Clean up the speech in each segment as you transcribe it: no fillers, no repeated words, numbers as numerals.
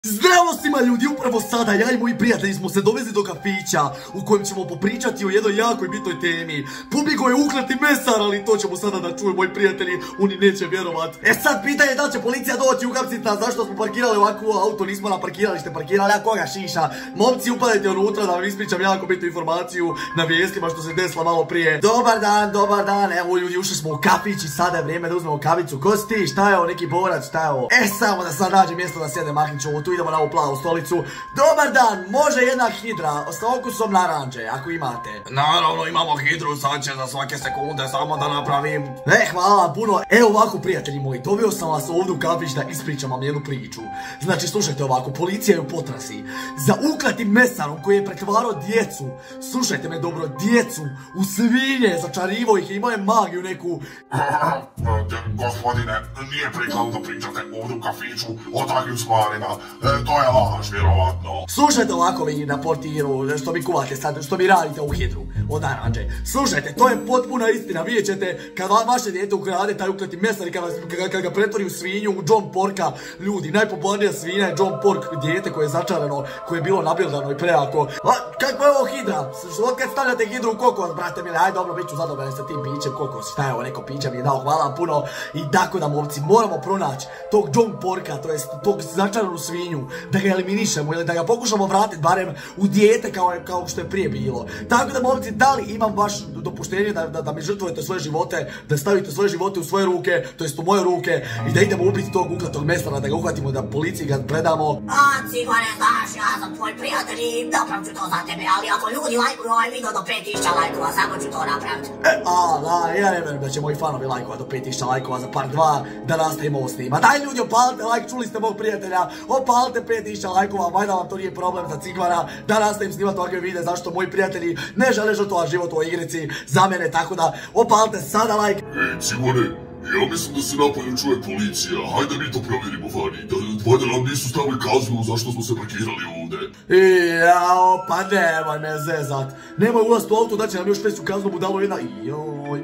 Zdravo svima ljudi, upravo sada ja i moji prijatelji smo se dovezli do kafića u kojem ćemo popričati o jednoj jakoj bitnoj temi. Pobjegao je uklati mesar, ali to ćemo sada da čuju moji prijatelji, oni neće vjerovat. Sad pitanje da li će policija doći uhapsiti nas zašto smo parkirali ovako auto, nismo na parkiralište parkirali, a koga šiša. Momci, upadajte unutra da vam ispričam jako bitnu informaciju na vijestima što se desilo malo prije. Dobar dan, evo ljudi, ušli smo u kafić i sada je vrijeme da uzmemo kavicu. Ko si ti? Šta je ovo, neki borac, šta je ovo? Samo da sad nađem mjesto da sjedem, Mahniću, tu idemo na ovu plavu stolicu. Dobar dan, može jedna hidra s okusom naranđe, ako imate. Naravno imamo hidru, sad će za svake sekunde samo da napravim. Hvala puno. Evo ovako, prijatelji moji, doveo sam vas ovdje u kafić da ispričam vam jednu priču. Znači, slušajte ovako, policija je u potrasi za uklatim mesarom koji je pretvarao djecu, slušajte me dobro, djecu u svinje, začarivao ih i imao je magiju neku. Gospodine, nije prikladno da pričate ovdje u kafiću o takvim stvarima. To je laž, vjerovatno. Slušajte ovako vi na portiru, što mi kuvate sad, što mi radite u hidru od naranđe. Slušajte, to je potpuna istina, vidjet ćete kad vaše dijete ukrade taj uklati mesar i kad ga pretvori u svinju, u John Porka. Ljudi, najpopularnija svinja je John Pork, dijete koje je začarano, koje je bilo nabildano i prejako. Kako je ovo hidra? Od kad stavljate hidru u kokos, brate mili, aj dobro, bit ću zadovoljan sa tim pićem kokos. Šta je ovo, neko piće mi je dao, hvala vam puno. I tako da, momci, moramo pronaći tog John Porka, to jest tog začaranu svinju, da ga eliminišemo ili da ga pokušamo vratiti barem u dijete kao što je prije bilo. Tako da, momci, da li imam vaš dopuštenje da mi žrtvujete svoje živote, da stavite svoje živote u svoje ruke, to jest u moje ruke, i da idemo ubiti tog uklatog mesara, da ga uhvatimo, da policiji ga predamo. Cigone, znaš, ja sam tvoj prijatelj i napravit ću to za tebe, ali ako ljudi lajkuju ovaj video do 5000 lajkova, samo ću to napraviti. Ja ne vjerujem da će moji fanovi lajkova do 5000 lajkova za par dva da nastavimo ovo snima. Daj ljudi, opalite like, čuli ste mog prijatelja, opalite 5000 lajkova, valjda vam to nije problem za Cigvana, da nastavim snimati ovakve videe, zašto moji prijatelji ne žele žrtvovati život u ovoj igrici za mene, tako da opalite sada like. Cigvane, ja mislim da se napolju čuje policija, hajde mi to provjerimo vani, valjda nam nisu stavili kaznu zašto smo se parkirali ovdje. Jao, pa nemoj me zezat, nemoj ulaziti u auto, da će nam još veću kaznu, budalo jedna, joj.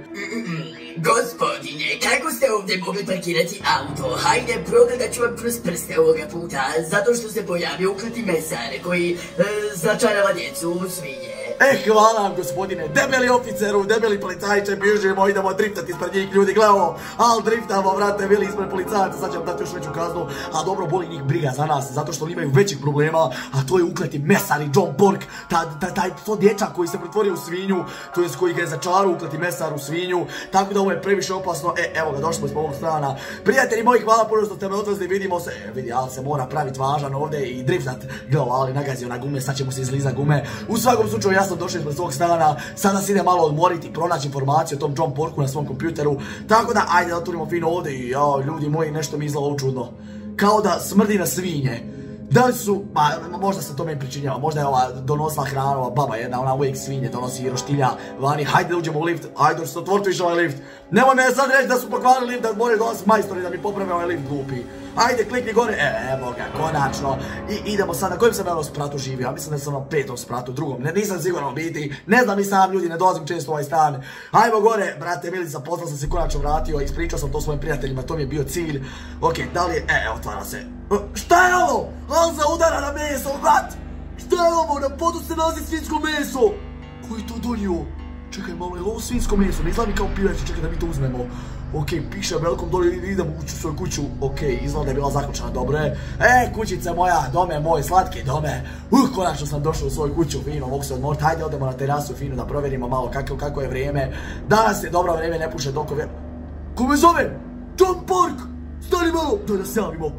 Gospodine, kako ste ovdje mogli parkirati auto? Hajde, progledat ću vam kroz prste ovoga puta, zato što se pojavio uklati mesar koji začarava djecu u svinje. Hvala vam, gospodine, debeli oficeru, debeli policajče, bježimo, idemo driftati ispred njih, ljudi, gledamo, al driftamo, vrate, bili ispred policajaca, sad će vam dati još veću kaznu, a dobro, boli njih briga za nas, zato što oni imaju većih problema, a to je uklati mesar i John Pork, to dječak koji se pretvorio u svinju, to jest koji ga je začarao uklati mesar u svinju, tako da ovo je previše opasno. Evo ga, došli smo ispod ovog strana. Prijatelji moji, hvala puno što ste me odvezli, vidimo se, vidi, ali se mora praviti važan ovdje i driftat, gledao, ali nagazio na gume, sad će mu se izliza gume. U svakom slučaju, ja sam došao ispred svog strana, sada se ide malo odmoriti, pronaći informaciju o tom John Porku na svom kompjuteru, tako da, ajde da otvorimo fino ovdje i, jao, ljudi moji, nešto mi izgleda ovo čudno. Kao da smrdi na svinje. Da li su, možda se to meni pričinjava, možda je ova donosila hranu, ova baba jedna, ona uvijek svinje donosi i roštilja vani, hajde da uđemo u lift, hajde da se otvoriti više ovaj lift. Nemoj me sad reći da su pokvarili lift, da moraju dolaziti majstori da mi poprave ovaj lift glupi. Ajde, klikni gore, evo ga, konačno. I idemo sad, na kojem sam ja spratu živio, ja mislim da sam na 5. spratu, drugom, nisam sigurno biti, ne znam ni sam ljudi, ne dolazim često u ovaj stan. Ajmo gore, brate mili, za posla sam se konačno vratio, ispričao sam to svojim prijateljima, to mi je bio cilj. Ok, da li je, otvara se. Šta je ovo? Alza udara na meso, vrat! Šta je ovo? Na podu se nalazi svinjsko meso! Ko je to donio? Čekaj malo, je li ovo svinjsko meso? Ne izgleda mi kao pileće, čekaj da mi to uzmemo. Ok, piše velikom dole, idem ući u svoju kuću. Ok, izgleda da je bila zaključana, dobro je. Kućice moja, dome moj, slatki dome. Konačno sam došao u svoju kuću, fino, mogu se odmoriti. Hajde, odemo na terasu, fino, da provjerimo malo kako je vrijeme. Danas je dobro vrijeme, ne puše dokove. Ko me zove? John Pork! Stani malo, daj da se javimo.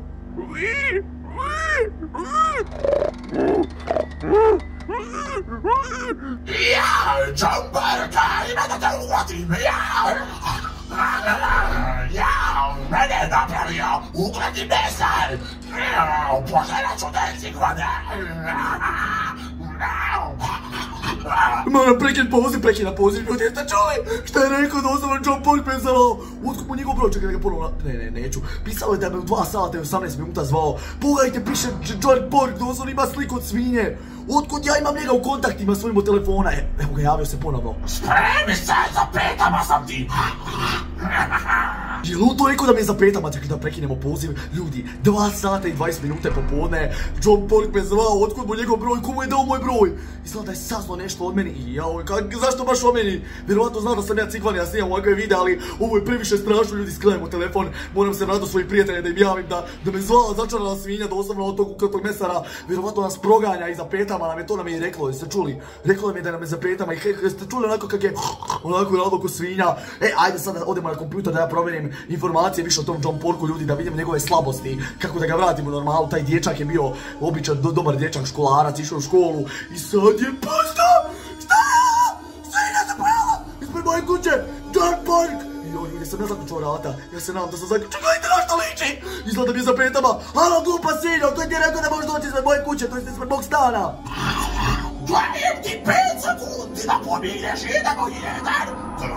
Jao, John Porka, ima da te uvatim, jao, mene je napravio uklati mesar, požerat ću te, Cigvane. Moram prekida poziv, ljudi, jeste čuli? Šta je rekao da ostavljam John Pork me zvao? Otkup mu njegov broj, čekaj da ga ponovno... Ne, neću. Pisalo je da me u 2 sata i 18 minuta zvao. Pogledajte, piše John Pork, doslovno ima sliku od svinje. Otkud ja imam njega u kontaktima svojim od telefona? Evo ga, javio se ponovno. Spremi se, za petama sam ti. Jel on to rekao da me zapeta, čekaj da prekinemo poziv? Ljudi, 2 sata i 20 minuta popodne, John Pork me zvao, otkud mu njegov broj, ko mu je dao moj broj? Izgleda da je saznao nešto od meni i zašto baš o meni? Vjerovatno znao da sam ja cikvan, ja snimam ovakve videa, ali ovo je previše strašno, ljudi, sklanjamo telefon, moram se vratiti svojih prijatelja da im javim da me zvala začarana svinja doslovno od tog ukratog mesara, vjerovatno nas proganja i zapetama, nam je i reklo, jeste čuli? Reklo nam je da nam je zapetama i jeste čuli onako kak je onako radilo ko svinja. Ajde sad da odemo na kompjuter da ja provjerim informacije više o tom John Porku, ljudi, da vidim njegove slabosti, kako da ga vratimo normalno. Taj dječak je bio običan, dobar dječak, školarac, išao u školu i sad je pusto! Šta? Svinja se pojela! Ispred moje kuće! John Pork! Joj, ljudi, sam ja zaključao vrata. Ja se nadam da sam zaključao. Gledajte na što liči! Izgleda mi je za petama. Halo, glupa svinja, ko ti je rekao da možeš doći ispred moje kuće, to jest ispred mog stana? Dajem ti 5 sekundi da pobigneš 1,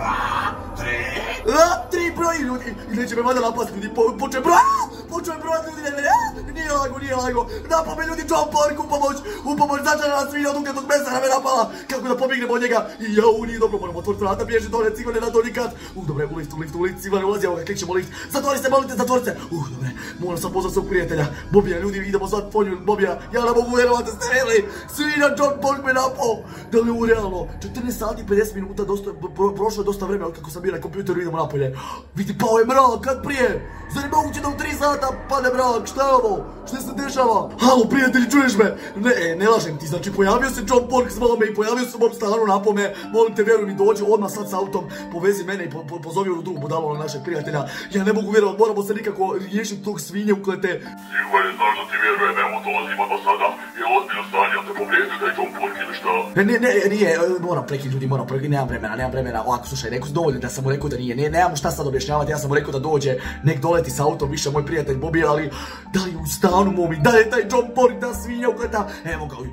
3 broji, ljudi, i neće me valjda napasti, ljudi, počeo broj, ljudi, nije lago, napome ljudi, John Pork, u pomoć, začarana svinja od ukratog mesara me napala, kako da pobjegnemo od njega, i nije dobro, moramo otvoriti vrata, bježi dole, cigone na donji kat, dobre, u lift, cigone ulazi, evo ga, klikćemo lift, zatvori se, molite, zatvori se, dobre, moram sam pozvati svog prijatelja, Bobija, ljudi, idemo sad ponju, Bobija, ja ne mogu vjerovati, ste rekli, svinja John Pork me napao, da li je ovo realno, 14 sati, 50 minuta, prošlo je dosta vremena od kako sam bio na kompjuteru, idemo napolje. Vidi, pao je mrak, kad prije? Zar je moguće da u 3 sata pade mrak? Šta je ovo? Šta se dešava? Halo, prijatelji, čuješ me? Ne lažem ti, znači pojavio se John Pork, zvao me i pojavio se u mom stanu napome. Molim te, vjeruj mi, dođi odmah sad s autom, povezi mene i pozovi onu drugu budalu na našeg prijatelja. Ja ne mogu vjerovati, moramo se nikako riješiti tog svinje uklete. Sigurno je, znaš da ti vjerujem, evo dolazimo do sada. Je ozbiljno stanje, ja te povrijedio da je John Pork ili šta? Nije, moram prekinuti, ljudi, nemam vremena, ovako, slušaj, rekao si dovoljno da sam mu rekao da nije, nemam šta sad objašnjavati, ja sam mu rekao da dođe, nek doleti s autom, više moj prijatelj Bobija, ali da li u stanu momi, da je taj John Pork, ta svinja ukleta, evo ga,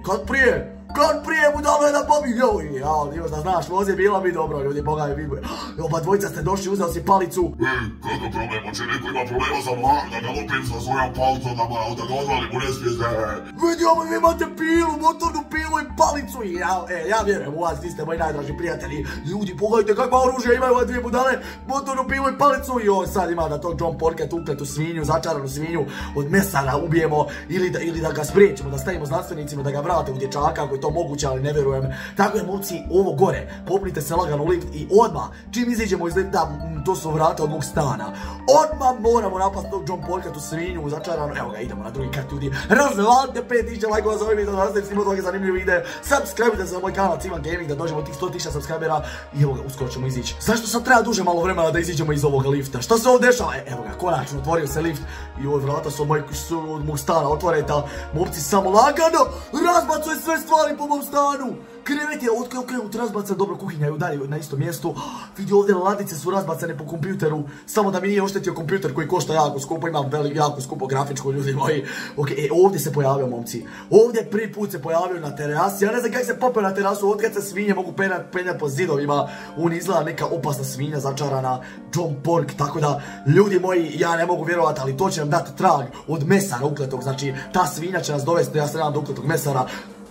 kad prije mu dalo je da Bobija, još da znaš, voze bila mi dobro, ljudi, boga je vidio, oba dvojica ste došli, uzeo si palicu. Kakav problem, oče, neko ima problema sa mnom, da ga lupim sa svojom palicom, da ga odvalim u nesvijezde. Vidi, ovo vi imate pilu, motornu pilu i palicu i ja vjerujem u vas, vi ste moji najdraži prijatelji. Ljudi, pogledajte kakva oružje imaju ove dvije budale, motornu pilu i palicu i on sad ima da tog John Porka tukletu svinju, začaranu svinju od mesara ubijemo ili da ga spriječimo, da stavimo znanstvenicima da ga vrate u dječaka ako je to moguće, ali ne vjerujem. Tako je, momci, ovo gore, popnite se lagano u lift i odmah, čim iziđemo iz lifta, to su vrata od mog stana, odmah moramo napasti tog John Porka, tu svinju začaranu, evo ga, idemo na drugi kat, ljudi, razvalite 5000 lajkova za ovaj video, da nastavite snimati ovakve zanimljive videe, subscribe-ite se na moj kanal Civan Gaming da dođemo tih 100.000 subscribera i evo ga, uskoro ćemo izići. Zašto sad treba duže malo vremena da iziđemo iz ovoga lifta? Šta se ovo dešava? Evo ga, konačno, otvorio se lift i ove vrata su od mog stana otvoreta, momci samo lagano razbacuje sve stvari po mom stanu. Krevet je okrenut razbacan, dobro, kuhinja je udalje na istom mjestu. Vidi, ovdje ladice su razbacane po kompjuteru, samo da mi nije oštetio kompjuter koji košta jako skupo, imam jako skupo grafičko, ljudi moji. Ok, ovdje se pojavio, momci. Ovdje prvi put se pojavio na terasi, ja ne znam kako se popeo na terasu, otkad se svinje mogu penjati po zidovima. On izgleda neka opasna svinja začarana, John Pork, tako da, ljudi moji, ja ne mogu vjerovati, ali to će nam dati trag od mesara ukletog, znači, ta svinja će nas dovesti, ja se nadam do ukletog mesara.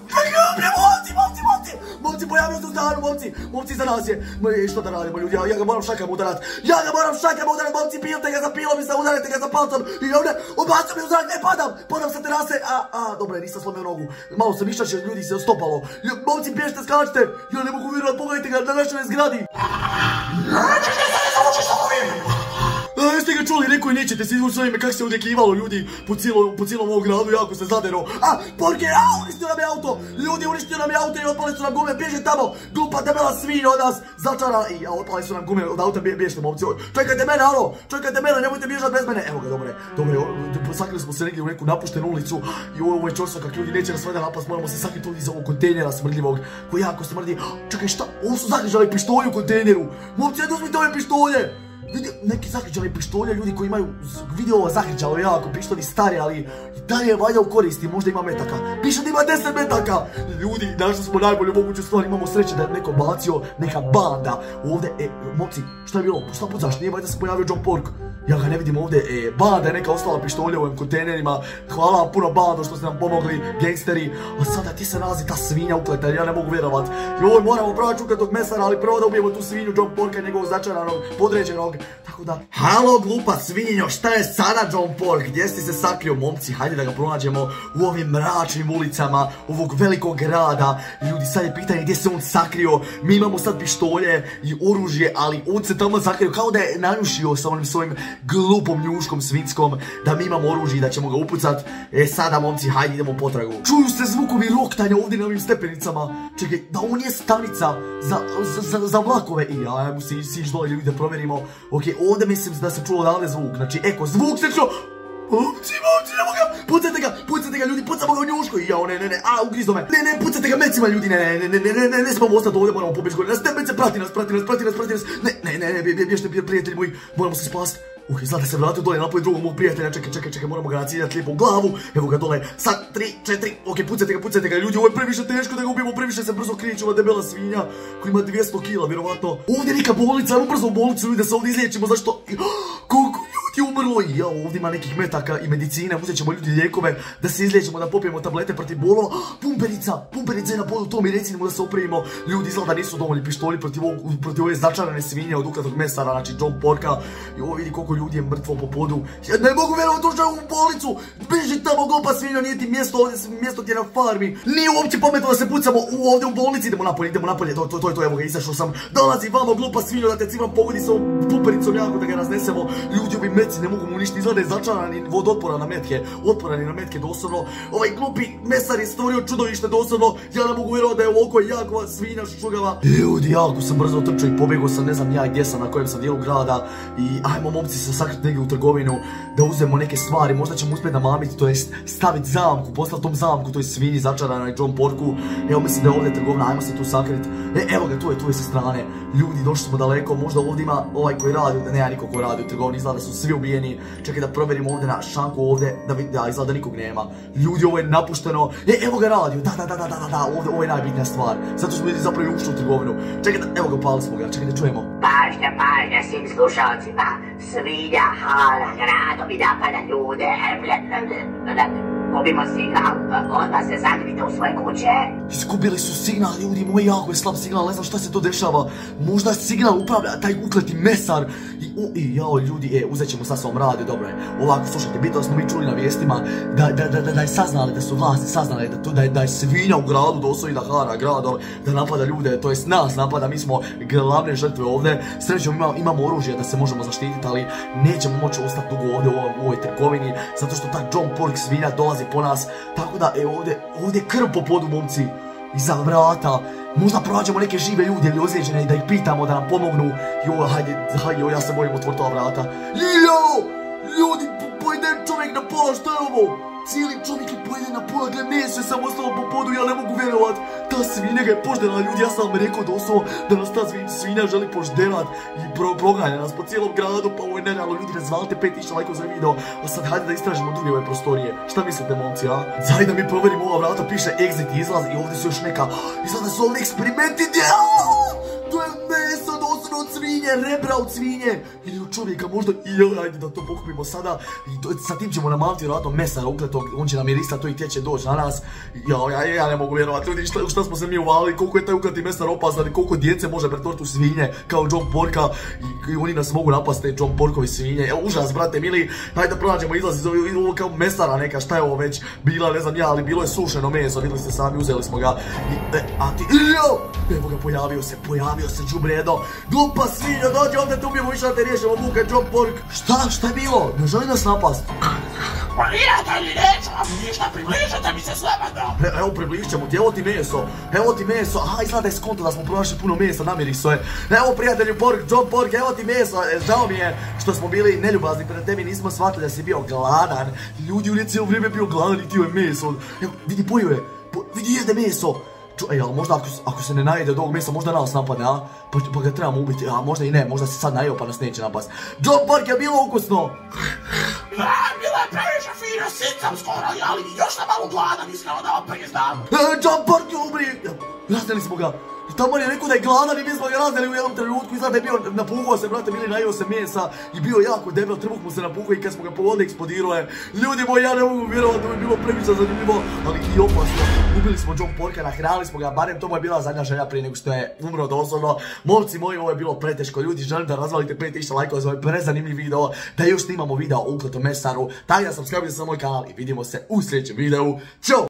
Momci, pojavio se u stanu, momci za nas je. Što da radimo, ljudi, ja ga moram šakama udarat, momci, pilte ga za pilom i udarite ga za palcom i ovdje odbacam mi u zrak, ne padam sa terase, dobro, nisam slomio nogu, malo sam išačio, ljudi se ostopalo, momci, bježite, skačite, ja ne mogu vjerovati, pogledajte ga na našoj zgradi. Jeste ga čuli, rekao i nećete se izvući s ovime kak se ovdje kivalo, ljudi, po cijelom ovog gradu, jako se zadero. Porke, uništio nam je auto, ljudi, uništio nam je auto i otpali su nam gume, bježe tamo, glupa debela svinja od nas, začara, i otpali su nam gume od auta, bježite, momci, čekajte mene, nemojte bježati bez mene, evo ga, dobro, sakrili smo se negdje u neku napuštenu ulicu i ovo je čorsokak, ljudi, neće nas sveda napast, moramo se sakriti ovdje iz ovog kontejnera smrdljivog, koji jako smrdi. Čekaj, šta, ovo su zakrižali pištolje u kontejneru, momci, uzmite ove pištolje. Vidi, neki zakričali pištolje, ljudi koji imaju video zakričalo jako, pištolji stari, ali i dalje je valja u koristi, možda ima metaka. Piše da ima 10 metaka! Ljudi, našli smo najbolju moguću stvar, imamo sreće da je neko bacio, neka banda ovdje. Momci, šta je bilo? Šta pucaš? Nije valjda se pojavio John Pork. Ja ga ne vidim ovdje, banda je neka ostala pištolja u ovim kontejnerima, hvala vam puno bando što ste nam pomogli, gangsteri, a sada ti se nalazi ta svinja ukleta, ja ne mogu vjerovat. Joj, moramo pronaći ukletog mesara, ali prvo da ubijemo tu svinju John Porka, njegovog začaranog, podređenog, tako da... Halo glupa svinjo, šta je sada John Pork, gdje si se sakrio momci, hajde da ga pronađemo u ovim mračnim ulicama, ovog velikog grada. Ljudi, sad je pitanje gdje se on sakrio, mi imamo sad pištolje i oružje, ali on se tamo sakrio kao da je nanjušio sa onim svojim glupom njuškom svinskom, da mi imamo oružje i da ćemo ga upucat. Sada momci, hajde idemo potragu. Čuju se zvukovi roktanja ovdje na ovim stepenicama. Čekaj, da on je stanica za vlakove. I ajmo sić dole ljudi da provjerimo. Ok, ovdje mislim da se čuo odavde zvuk. Znači, eko, zvuk se čuo. Momci, ne mogu ga, pucajte ga ljudi, pucamo ga u njušku. Jao, ne, ugrizno me. Ne, pucajte ga mecima ljudi, ne smemo ostati ovdje, moramo pobjeći gore. Na stepenice, prati nas. Ne, bježte prijatelji moji, moramo se spasiti. Izgleda se vratio dole, napoj drugog mog prijatelja, čekaj, moramo ga naciljati lijepo u glavu. Evo ga dole, sad, 3, 4, ok, pucajte ga ljudi, ovo je previše teško da ga ubijemo, previše se brzo krijeće ova debela svinja koja ima 200 kila, vjerovatno. Ovdje je neka bolnica, ajmo brzo u bolnicu ljudi da se ovdje izliječimo, zašto? Koliko ljudi umrlo? Ja, ovdje ima nekih metaka i medicine, uzet ćemo ljudi lijekove da se izliječimo, da popijemo tablete protiv bolova. Pumperica je na podu, to mi recimo da se opravimo. Ljudi izgleda nisu dovoljni pištolji protiv ove začarane svinje od ukletog mesara, znači John Porka. I ovo vidi koliko ljudi je mrtvo po podu. Ja ne mogu vjerovati došao u bolnicu. Beži tamo glupa svinja, nije ti mjesto ovdje, mjesto ti je na farmi. Nije uopće pametno da se pucamo ovdje u bolnici. Idemo napolje, to, evo ga, izašao sam. Dolazi vamo glupa svinja da te cimam pogodi sa ovom pumpericom jako da ga raznesemo. Ljudi, ovi meci ne mogu mu ništa, izgleda je začaran i vodotporan na metke, doslovno. Ovaj glupi mesar je stvorio čudovište, doslovno. Ja ne mogu vjerovati da je ovako jakova svinja šušugava. Ljudi, jako sam brzo otrčao i pobjegao sam, ne znam ja gdje sam, na kojem sam dijelu grada. I ajmo momci se sakriti negdje u trgovinu, da uzmemo neke stvari, možda ćemo uspjeti namamiti, to jest staviti zamku, poslati tom zamku, toj svinji začaranoj John Porku. Evo mislim da je ovdje trgovina, ajmo se tu sakriti. Evo ga, tu je sa strane. Ljudi, došli smo daleko, možda ovdje ima ovaj koji radi, da nema nikog koji radi u trgovini, izgleda da su svi ubijeni. Čekaj da provjerimo ovdje na šanku ovdje, da izgleda da nikog nema. Ljudi, ovo je napušteno. Evo ga radio, da, ovo je najbitnija stvar. Zato smo zapravo ušli u trgovinu. Čekaj da, evo ga, pali smo ga, čekaj da čujemo. Pažnja svim slušalcima, svinja hara gradom i napada ljude. Gubimo signal, odmah se zagrite u svoje kuće. Izgubili su signal, ljudi moji, jako je slab signal, ne znam šta se to dešava. Možda signal upravlja taj ukleti mesar. Jao ljudi, uzet ćemo sad svom radio, dobro je. Ovako, slušajte, bitno smo mi čuli na vijestima da je saznali, da su vlasti saznali da je svinja u gradu doslovno da hara gradom, da napada ljude, to jest nas napada, mi smo glavne žrtve ovdje. Srećom imamo oružje da se možemo zaštititi, ali nećemo moći ostati dugo ovdje u ovoj trgovini, zato što ta John Pork svinja dolazi po nas, tako da ovdje krv po podu momci, iza vrata. Možda pronađemo neke žive ljude ili ozlijeđene i da ih pitamo da nam pomognu. Hajde, ja se bojim otvoriti ova vrata. Ljudi, pojede čovjek na pola, što je ovo? Cijeli čovjek je pojeden na pola, gle meso je samo ostalo po podu, ja ne mogu vjerovat. Ta svinja ga je požderala, ljudi, ja sam vam rekao doslovno da nas ta svinja želi požderat i proganja nas po cijelom gradu, pa ovo je nerealno, ljudi, razvalite 5000 lajkova za video, a sad hajde da istražimo druge ove prostorije. Šta mislite, momci, a? Zaj da mi provjerimo ova vrata, piše exit i izlaz i ovdje su još neka, izgleda su ovdje eksperimenti, to je meso doslovno od svinje, rebra od svinje ili od čovjeka možda, ajde da to pokupimo sada i sa tim ćemo namaviti vjerojatno mesara ukletog, on će nam mirisati to i tjeće doći na nas. Ja ne mogu vjerovati, ljudi, šta smo se mi uvalili, koliko je taj ukleti mesar opasan i koliko djece može pretvoriti u svinje kao John Porka i oni nas mogu napasti te John Porkovi svinje. Užas, brate mili, hajde da pronađemo izlaz iz ovo kao mesara neka, šta je ovo već bila, ne znam ja, ali bilo je sušeno meso, vidjeli ste sami, uzeli smo ga evo ga, pojavio se džubredo, glupa svinja, dođi ovdje, te ubijemo više da te riješimo, buka John Pork. Šta je bilo? Ne želi nas napast? Prijatelji, neću vam ništa, približite mi se slobodno. Evo približit ćemo ti, evo ti meso, aha, izgleda da je skonto da smo pronašli puno mesa, namiriso je. Evo prijatelju John Pork, evo ti meso, žao mi je što smo bili neljubazni pred tebi, nismo shvatili da si bio gladan. Ljudi, on je cijelo vrijeme bio gladan i tio je meso. Evo, vidi, pojio je, vidi jede meso. Ali možda ako se ne najede od ovog mesa, možda nas napadne, a? Pa ga trebamo ubiti, a možda i ne, možda se sad najeo pa nas neće napast. John Pork je bilo ukusno! Bila je previše fina, sit sam skoro, ali još sam malo gladan, iskreno da vam priznam. John Pork je umri! Razneli smo ga. I tamo je rekao da je gladan i mi smo ga razneli u jednom trenutku. Izgleda da je bio, napuhao se, brate, bili najeo se mesa i bio jako debel, trbuh mu se napuhao i kad smo ga povodili eksplodirao je. Ljudi moji, ja ne mogu vjerovati, to bi bilo previše zanimljivo, ali i opasno. Ubili smo John Porka, nahranili smo ga, barem to mu je bila zadnja želja prije nego što je umro doslovno. Momci moji, ovo je bilo preteško. Ljudi, želim da razvalite 5000 lajkova za ovaj prezanimljiv video, da još snimamo video o ukletom mesaru. Tako da subscribe za moj kanal i vidimo se u sljedećem videu. Ćao!